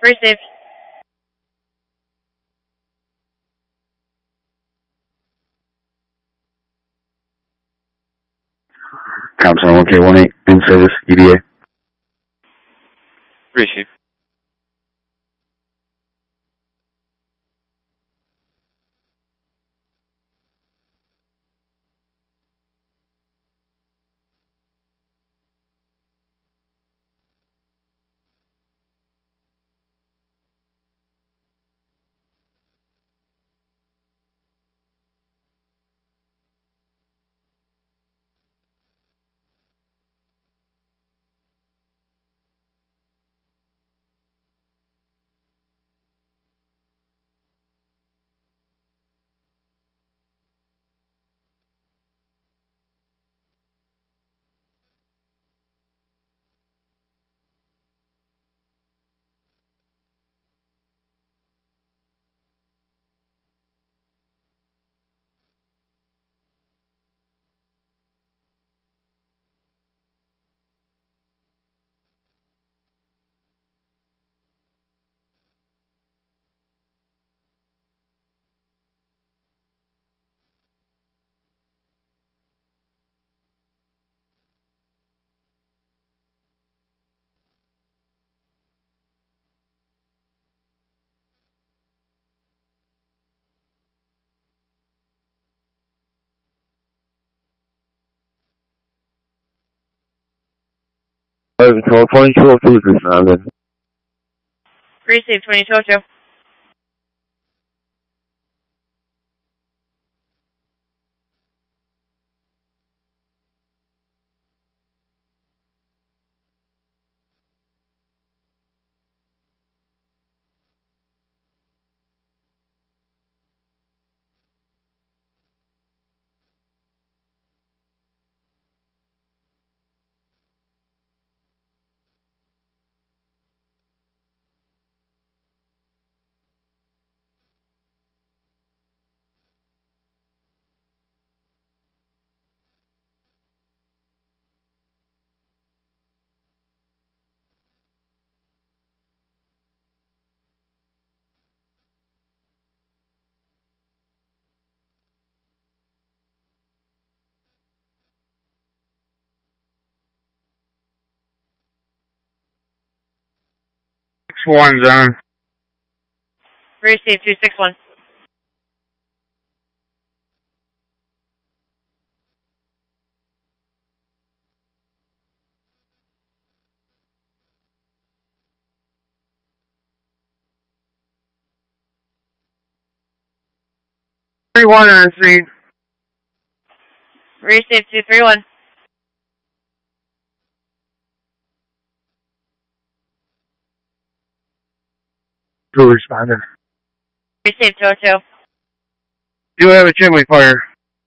Receive. Thompson 1K18, in service, EDA. Receive. Control 2202 is this Island. Receive 2202. One zone. Receive 261. One on scene. Receive 231. Two responding. Receive 202. Do have a chimney fire.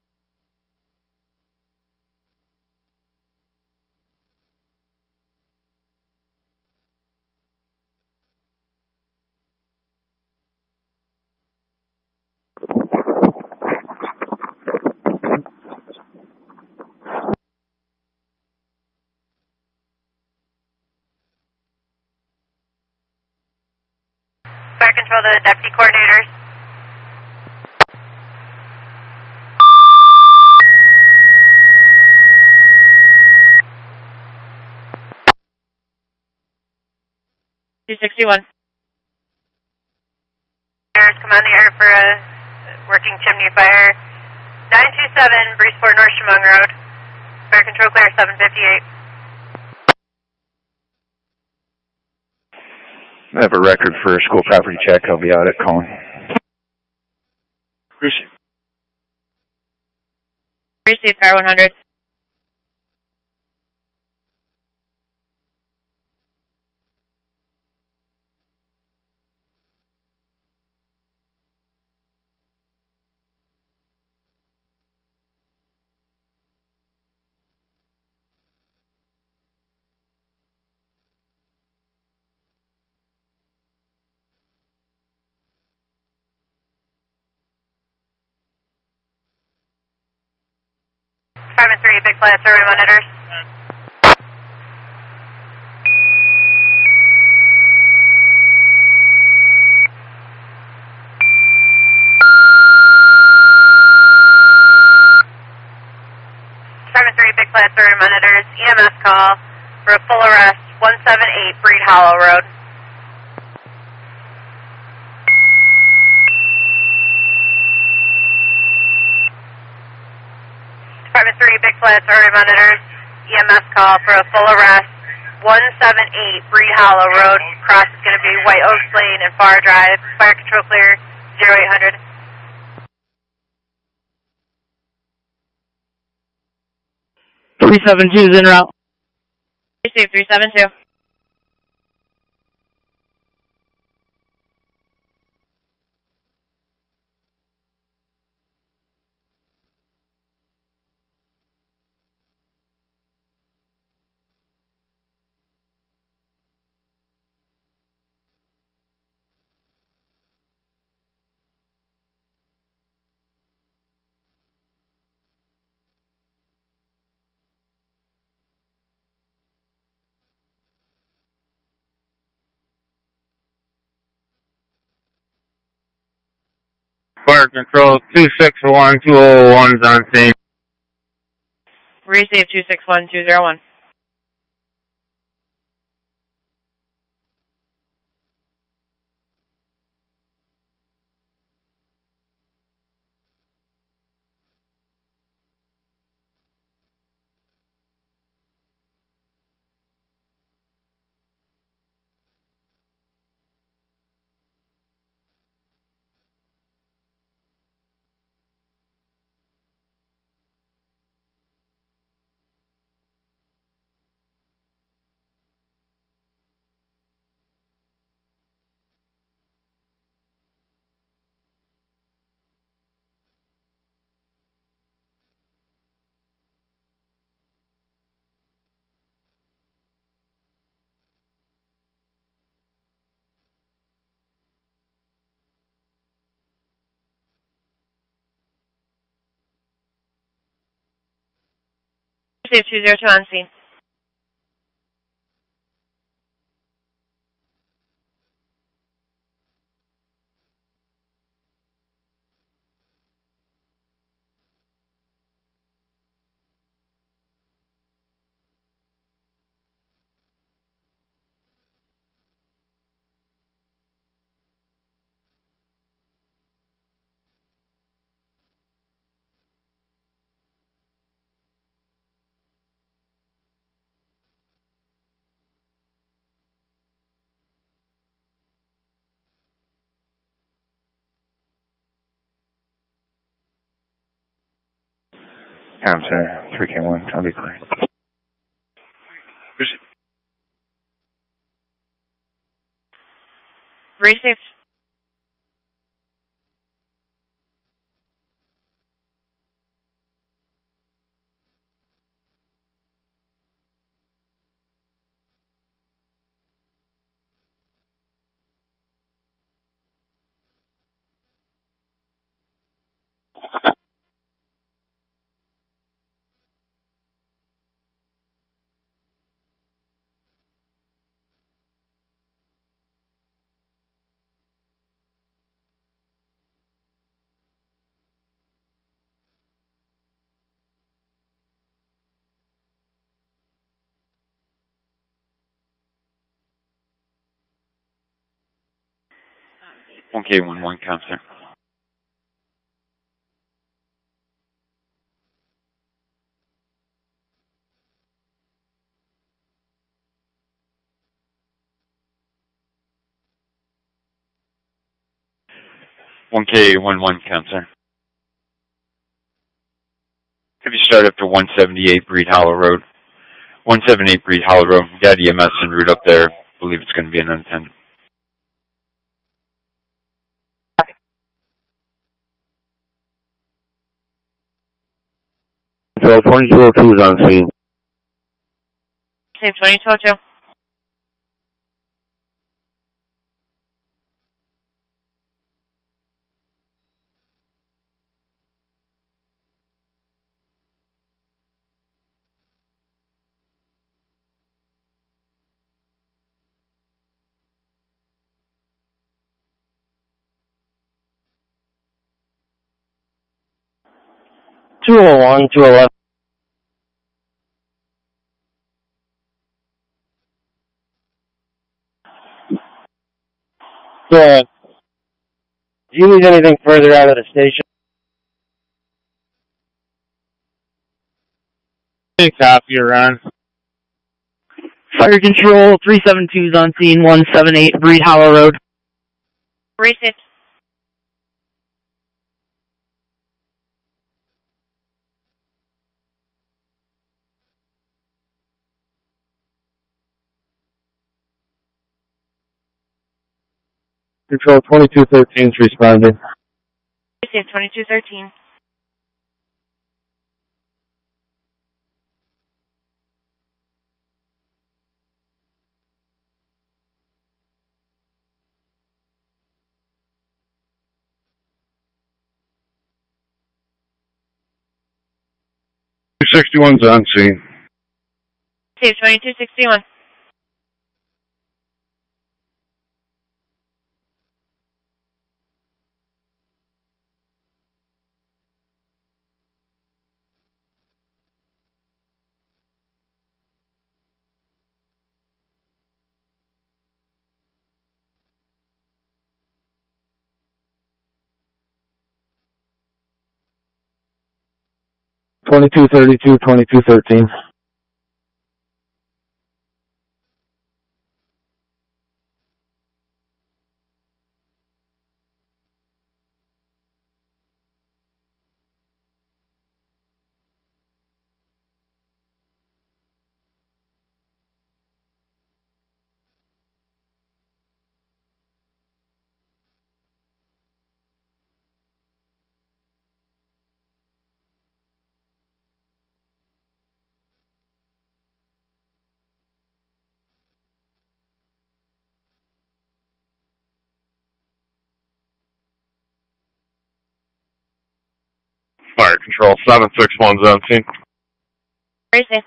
Fire control to the deputy coordinators. $261. Come on the air for a working chimney fire. 927 Breezeport North Chemung Road. Fire control clear 758. I have a record for a school property check. I'll be out at Cohen. Receive. Receive Power 100. Department 3, Big Flat survey monitors. Flats area monitors, EMS call for a full arrest, 178 Breed Hollow Road. Department 3, Big Flats area monitors, EMS call for a full arrest, 178 Breed Hollow Road. Cross is going to be White Oaks Lane and Far Drive. Fire control clear, 0800. 372 is en route. Receive 372. Fire control 261, 201 is on scene. Receive 261, 201. Receive 202 on scene. Center 3K1, I'll be clear. Receive. One K11 counselor. One K11 counselor. Could you start up to 178 Breed Hollow Road? 178 Breed Hollow Road. We got EMS en route up there. Believe it's going to be an unattended. So 2202 is on scene. Receive 2202. Two 211. Do you need anything further out of the station? Copy, you're on. Fire Control 372 is on scene, 178 Breed Hollow Road. Received. Control 2213 is responding. Received 2213. .261's on scene. Received 2261. .2232, 2213. Fire Control 761's on scene. Received.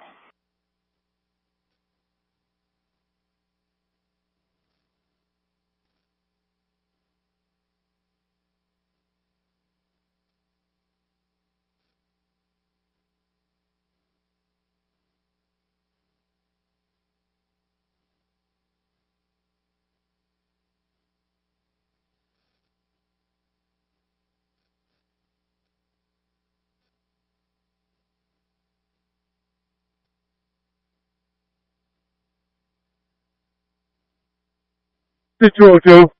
.202.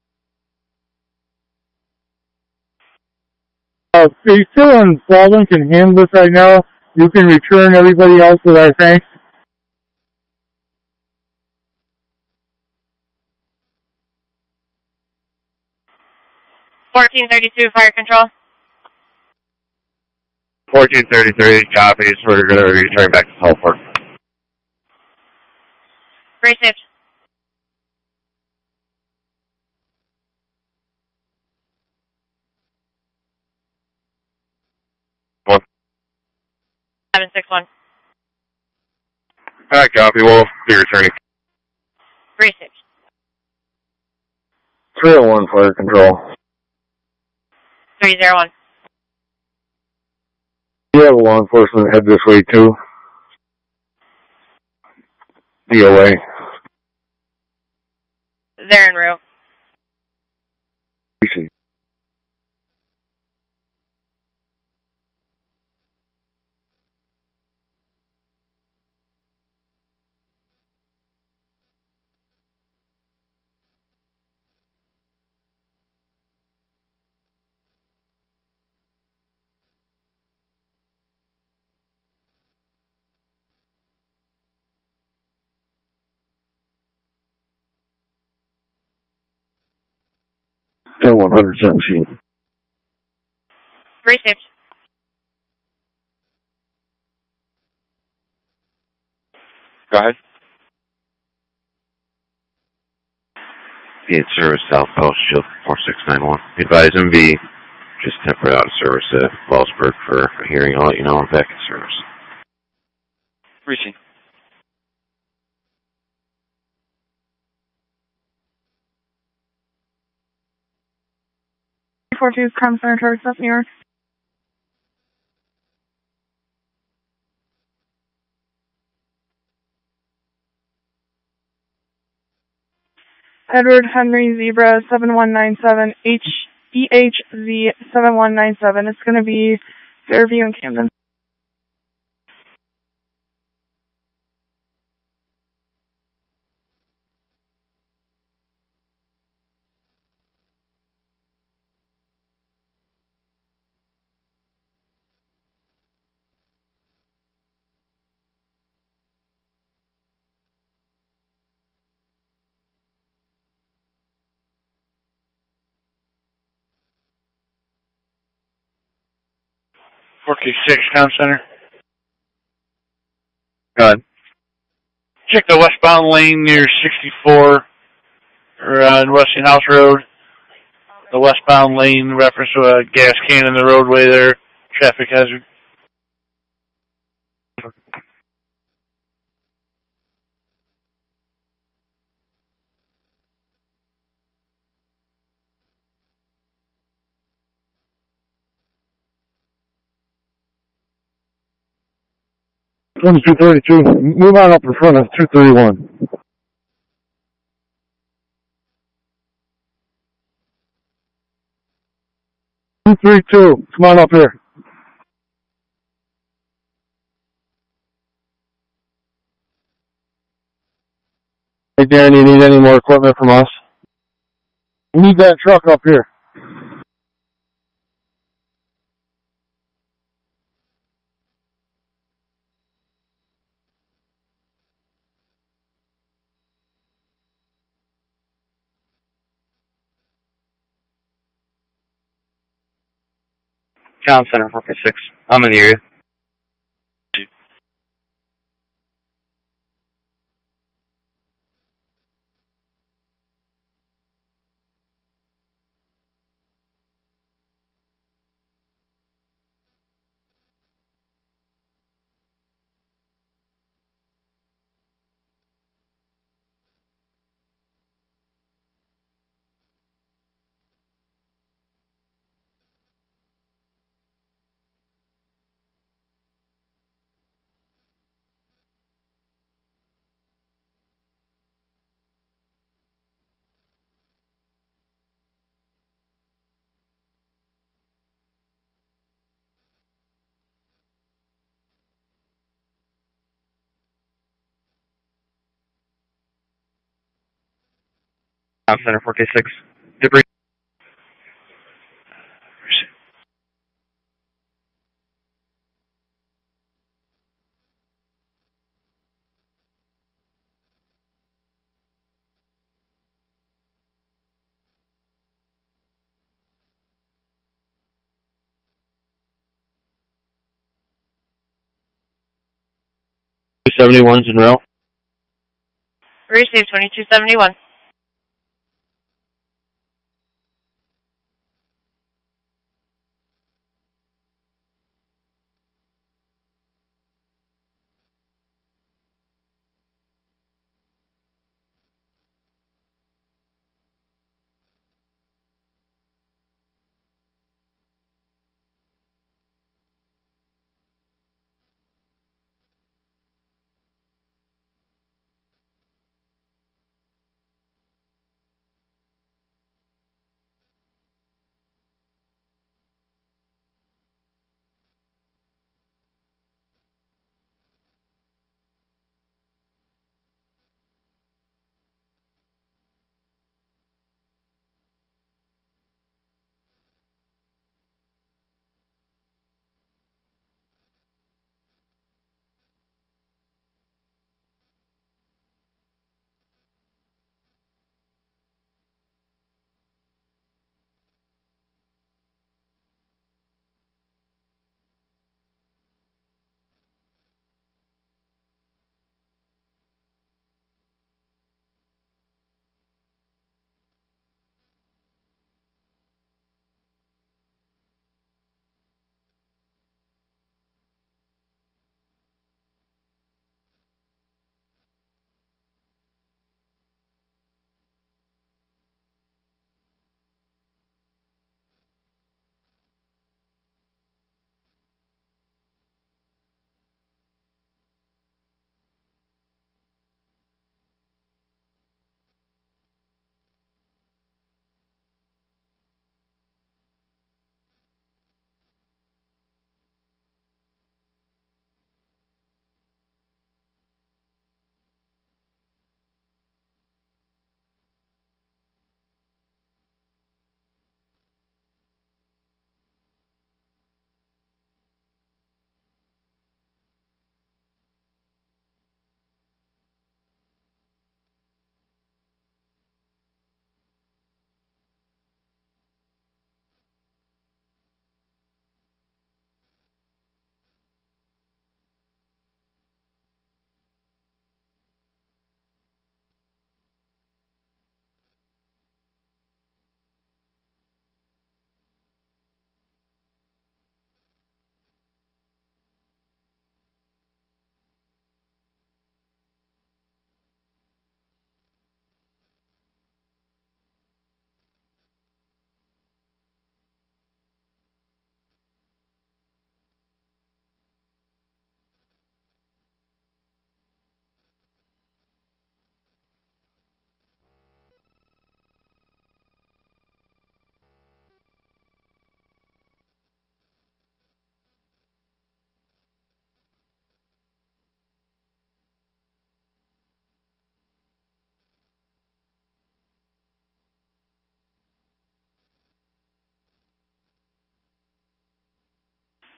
He's still on Baldwin, can handle this right now. You can return everybody else with our thanks. 1432 Fire Control. 1433 copies. We're going to return back to Telford. Received. One. 761. Alright, copy. We'll be returning. Received. 301 Fire Control. 301. You have a law enforcement head this way too. DOA. They're en route. PC. Still 117. Received. Go ahead. Be in service, South Post, Shield 4691. Advise MV, just temporary out of service at Wellsburg for a hearing. I'll let you know I'm back in service. Received. .42 Crime Center Towards South New York. Edward Henry Zebra 7197 EHZ 7197. It's going to be Fairview and Camden. Six Town Center. Go ahead. Check the westbound lane near 64 on Westinghouse Road. The westbound lane reference to a gas can in the roadway there. Traffic hazard. One's 232. Move on up in front of 231. Come on up here. Hey, Darren, you need any more equipment from us? We need that truck up here. Town Center, 456. I'm in the area. Town Center, 456. Debris. .271's in row. Received 2271.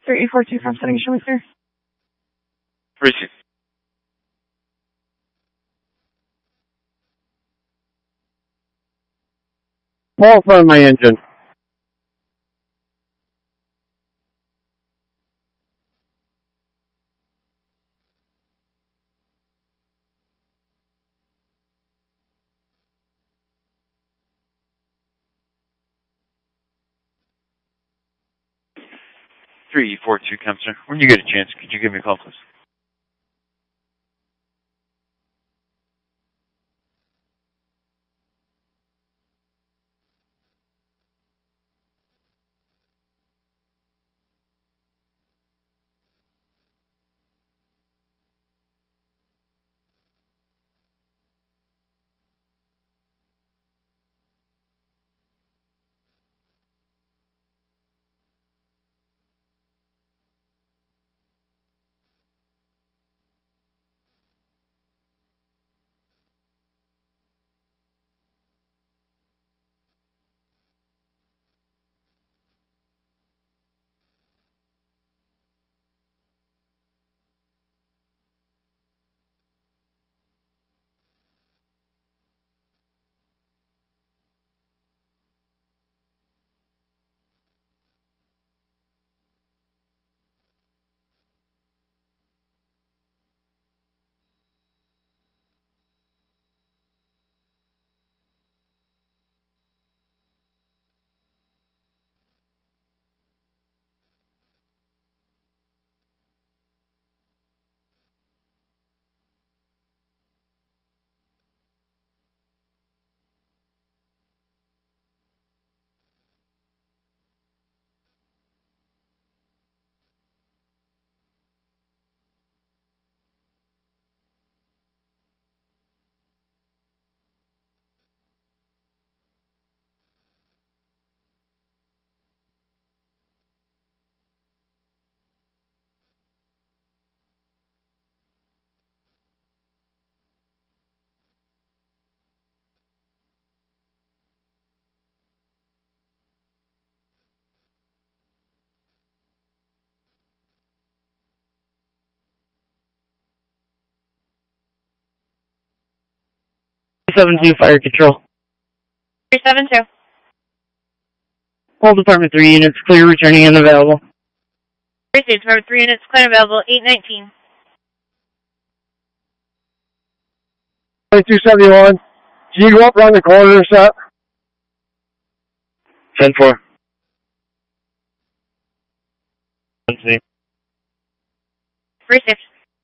3842, from setting show me clear. 36. Pull in front of my engine. Three, 4-2, Kempster. When you get a chance, could you give me a call, please? Two, fire control. 372. All Department 3 units clear, returning and available. 36, Department 3 units, clear and available, 819. 2271. Can you go up around the corner, set? 10-4. Three 6.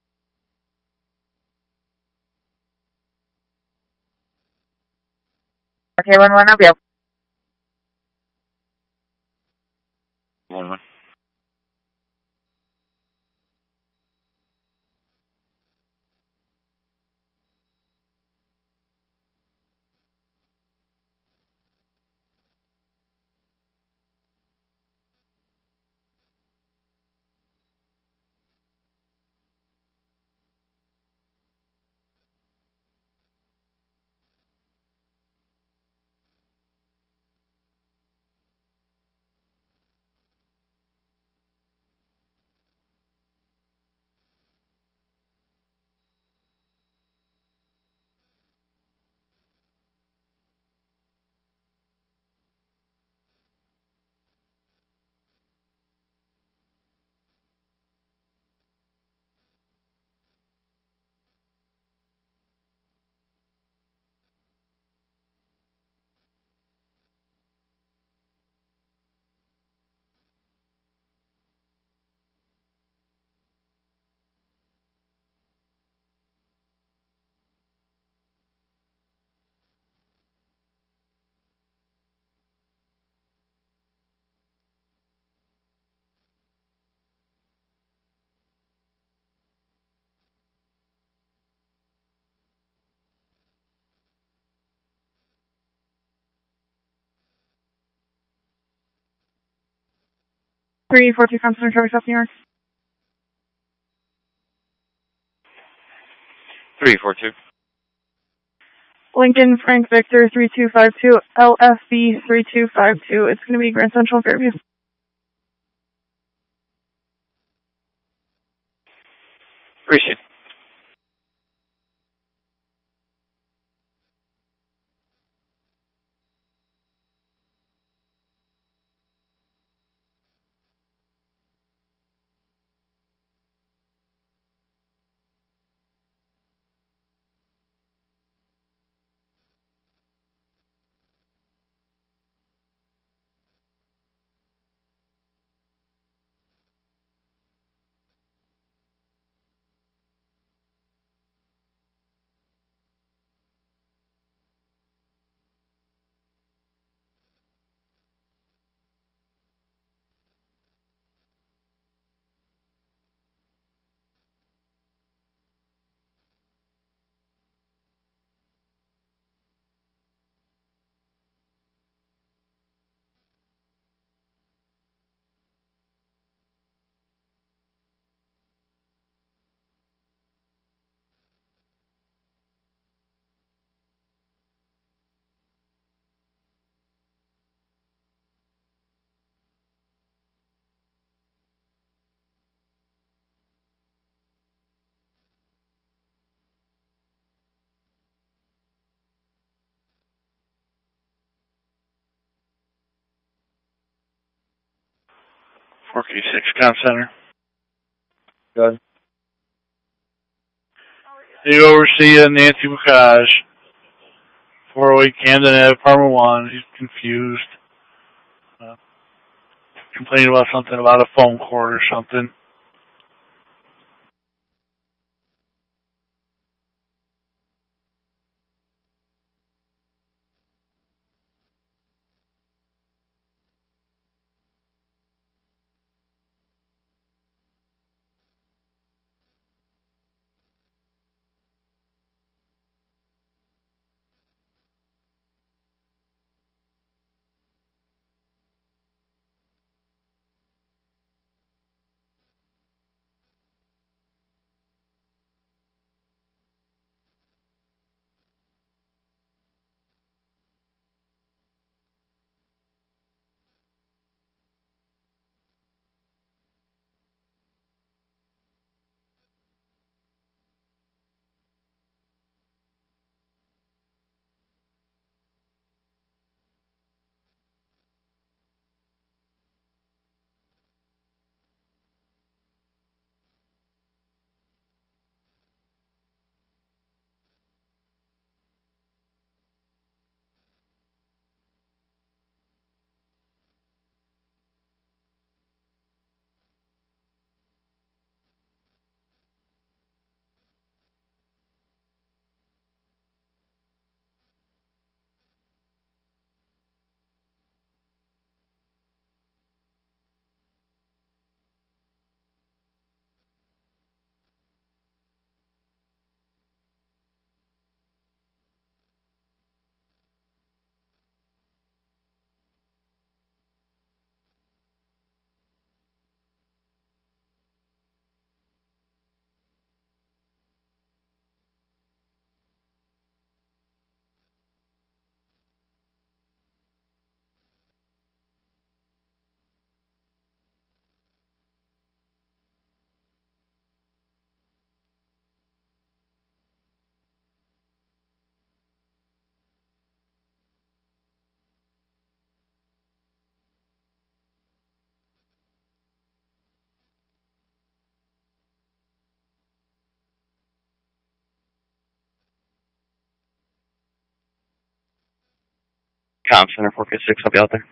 Okay, 1-1, up, yep. 1-1. Three 42, from Center Traffic, South New York. 3-4-2. Lincoln Frank Victor 3252, LFB 3252. It's going to be Grand Central Fairview. Appreciate it. K6 Con Center. Good. The overseer, Nancy Bacage. 408 Camden Ave, Apartment 1. He's confused. Complaining about something about a phone cord or something. Comm Center 4K6, I'll be out there.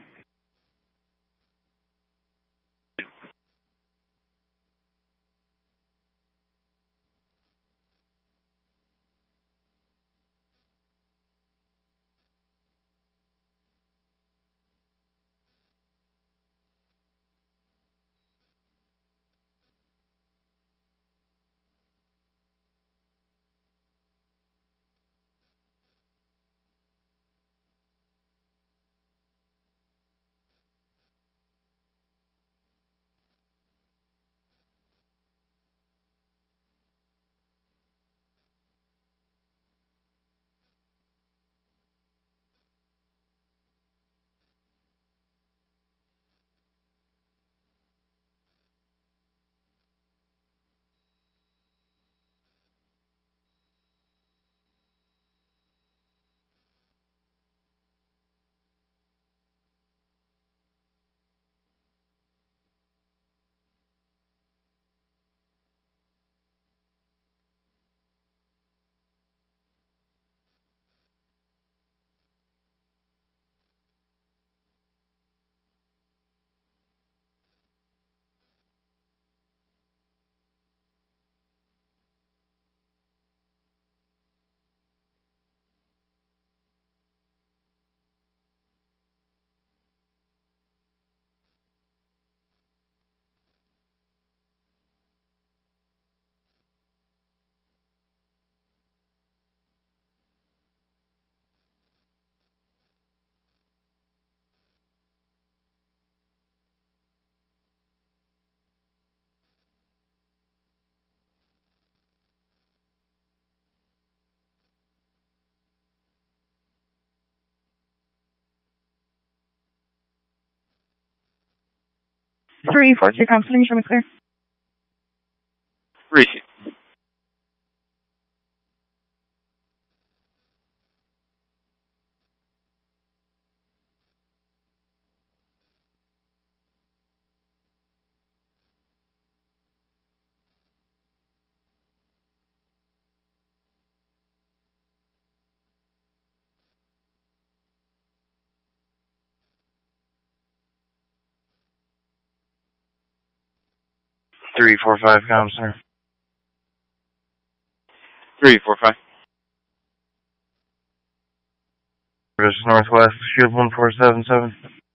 342 Compton, show me clear. Receive. Three, 4, 5, com, sir. 345. Northwest, Shield 1477.